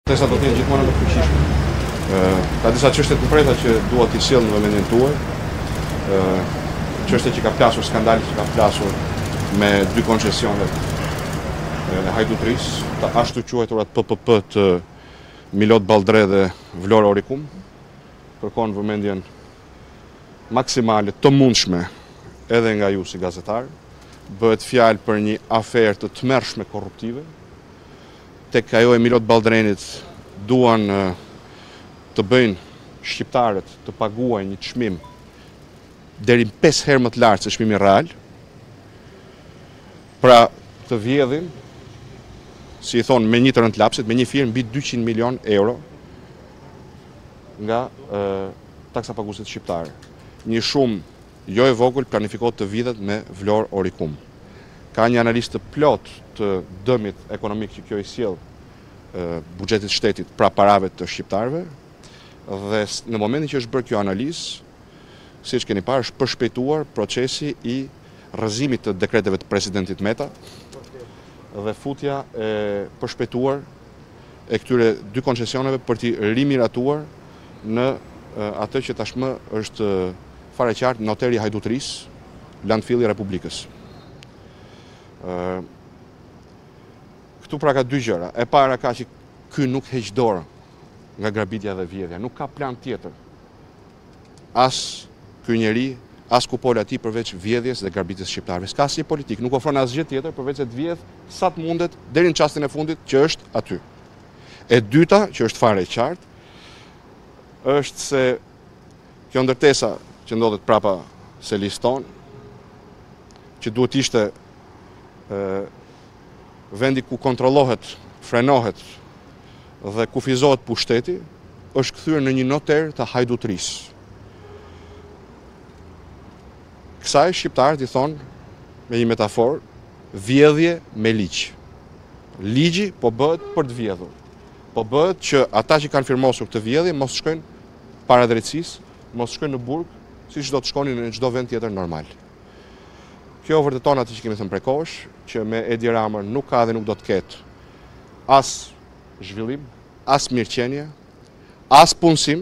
Protesta do të jenë gjithmonë të fuqishme. Ka disa çështje konkreta që duhet t'i sjell në mendjen tuaj. Çështja që ka plasur, skandali që ka plasur me dy koncesionet e hajdutrisë, të ashtu quajturat PPP të Milot Balltre dhe Vlora Orikum, kërkon vëmendjen maksimale të mundshme edhe nga ju si gazetar. Bëhet fjalë për një aferë të tmerrshme korruptive. Tek ajo e Milot Balltrenit duan të bëjnë shqiptarët të paguajnë një çmim deri 5 herë më të lartë se çmimi real. Pra të vjedhin, si i thonë me një të rënd lapsit, me një firmë mbi 200 milion euro nga taksa paguesit shqiptare. Një shumë jo e vogël planifikohet të vidhet me Vlorë Orikum. Ka një analistë të plot të dëmit ekonomik që kjo i sjell buxhetit shtetit pra parave të shqiptarëve, dhe në momentin që është bërë kjo analizë, siç keni parë, është përshpejtuar procesi i rrëzimit të dekreteve të presidentit Meta dhe futja e përshpejtuar e këtyre dy koncesioneve për t'i rimiratuar në atë që tashmë është fare qartë noteri i hajdutrisë, landfilli i Republikës. Këtu pra ka dy gjëra. E para ka që ky nuk heq dorë nga grabitja dhe vjedhja, nuk ka plan tjetër. As ky njeri, as kupola e tij përveç vjedhjes dhe grabitjes shqiptarëve. S'ka asnjë politik, nuk ofron asgjë tjetër përveç se të vjedh sa të mundet deri në çastin e fundit që është aty. E dyta, që është fare e qartë, është se kjo ndërtesa që ndodhet prapa selis tonë, që duhet ishte vendi ku kontrollohet, frenohet dhe kufizohet pushteti, është kthyer në një noter të hajdutrisë. Kësaj shqiptarët i thonë, me një metaforë, vjedhje me ligj. Ligji po bëhet për të vjedhur. Po bëhet që ata që kanë firmosur këtë vjedhje mos shkojnë para drejtësisë, mos shkojnë në burg, siç do të shkonin në çdo vend tjetër normal. Kjo vërteton atë që kemi thënë prekosh, që me Edi Ramën nuk ka dhe nuk do të ketë as zhvillim, as mirëqenie, as punësim,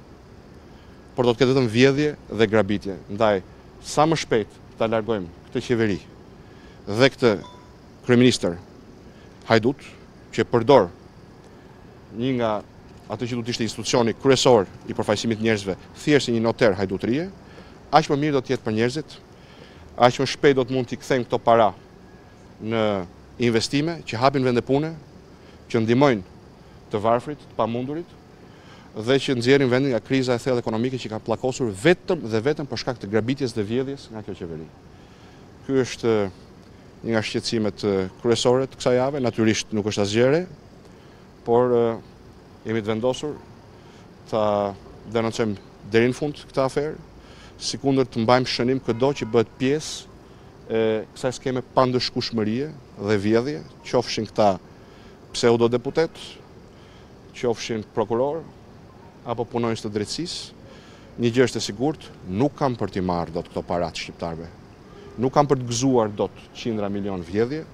por do të ketë vetëm vjedhje dhe grabitje. Ndaj, sa më shpejt ta largojmë këtë qeveri dhe këtë kryeministër hajdut, që përdor një nga atë që duhet ishte institucioni kryesor i përfaqësimit të njerëzve, thjesht një noter hajdutrie, aq më mirë do të jetë për njerëzit. Aq më shpejt do të mund t'i kthejmë këto para në investime që hapin vende pune, që ndihmojnë të varfrit, të pamundurit dhe që nxjerrin vendin nga kriza e thellë ekonomike që ka pllakosur vetëm dhe vetëm për shkak të grabitjes dhe vjedhjes nga kjo qeveri. Ky është një nga shqetësimet kryesore të kësaj jave, natyrisht nuk është asgjë re, por jemi të vendosur ta denoncojmë deri në fund këtë aferë, sikundër të mbajmë shënim çdo që bëhet pjesë e kësaj skeme pandëshkueshmërie dhe vjedhje, qofshin këta pseudodeputet, qofshin prokuror apo punonjës të drejtësisë. Një gjë është e sigurt, nuk kam për t'i marrë dot këto para të shqiptarëve. Nuk kam për të gëzuar dot qindra milion vjedhje,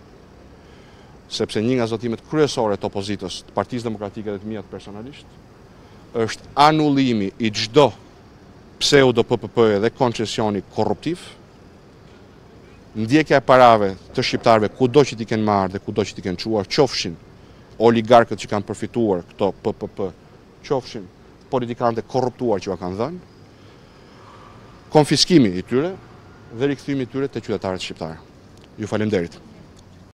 sepse një nga zotimet kryesore të opozitës, të Partisë Demokratike dhe të mia personalisht, është anullimi i çdo pseudo PPP dhe koncesioni korruptiv, ndjekja e parave të shqiptarëve kudo që t'i kenë marrë dhe kudo që t'i kenë çuar, qofshin oligarkët që kanë përfituar këto PPP, qofshin politikanët e korruptuar që ja kanë dhënë, konfiskimi i tyre dhe rikthyemi i tyre te qytetarët shqiptarë. Ju falenderit.